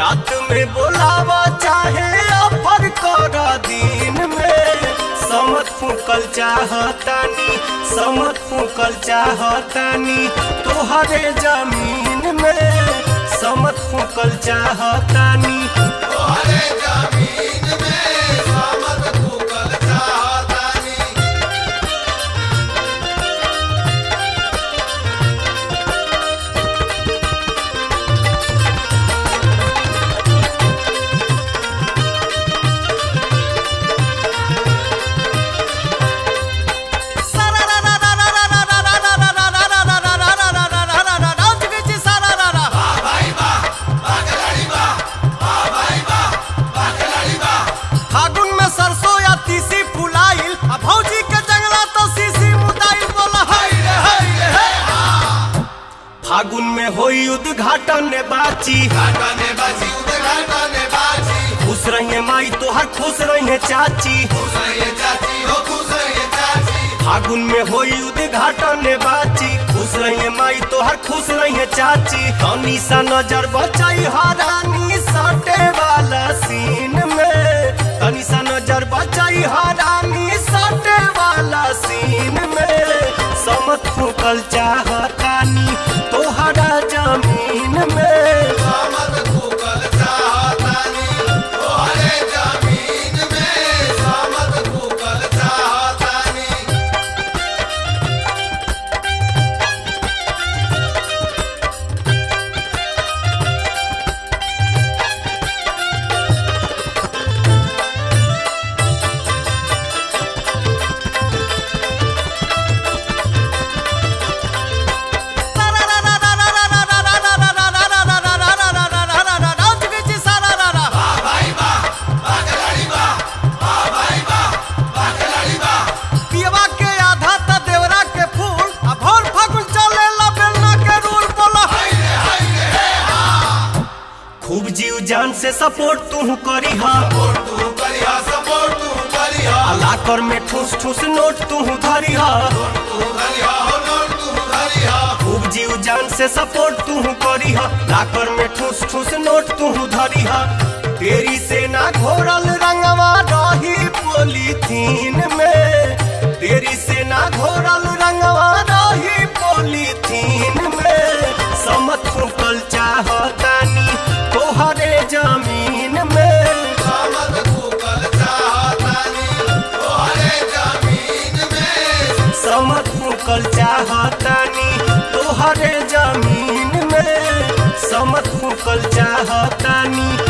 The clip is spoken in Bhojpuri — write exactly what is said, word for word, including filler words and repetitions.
रात में बोलावा चाहे ऑफर करा दिन में। समत फूकल चाहतानी समत फूकल चाहतानी तोहरे जमीन में। समत फूकल चाहतानी तोहरे जमीन में समत फूकल चाहतानी। फागुन में होई उद्घाटन ने बाची घाटने बाजी उद्घाटने बाजी। खुश रहिए माई तोहर खुश रहिए चाची। खुश रहिए चाची हो खुश रहिए चाची। फागुन में होई उद्घाटन ने बाची खुश रहिए माई तोहर खुश रहिए चाची। तनी सा नजर बचाई हरानी सटे वाला सीन में। तनी सा नजर बचाई हरानी सटे वाला सीन में। समत फूकल चाहतानी तोहरा जमीन में। समत फूकल चाहतानी तोहरे जमीन में। समत फूकल चाहतानी। खूब जीव जान से सपोर्ट तू करी हा। सपोर्ट तू करिया सपोर्ट तू करिया। अलाकर में ठूस ठूस नोट तू धरी हा। नोट तू धरिया हो नोट तू धरिया। खूब जीव जान से सपोर्ट तू करी हा। लाकर में ठूस ठूस नोट तू धरी हा। तेरी सेना घोरल रंगवा रही पॉलीथीन में। तेरी सेना घोरल रंगवा रही पॉलीथीन में। समत फूकल चाहतानी तोहरे जमीन में। समत फूकल चाहतानी तोहरे जमीन में। समत फूकल चाहतानी तोहरे जमीन में। समत फूकल चाहतानी